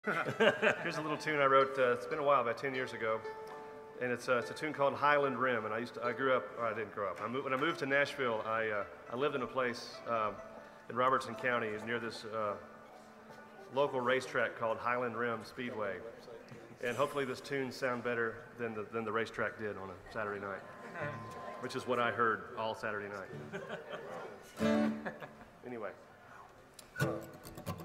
Here's a little tune I wrote. It's been a while, about 10 years ago, and it's a tune called Highland Rim. And I grew up. Or I didn't grow up. When I moved to Nashville, I lived in a place in Robertson County near this local racetrack called Highland Rim Speedway. And hopefully this tune sound better than the racetrack did on a Saturday night, which is what I heard all Saturday night. Anyway.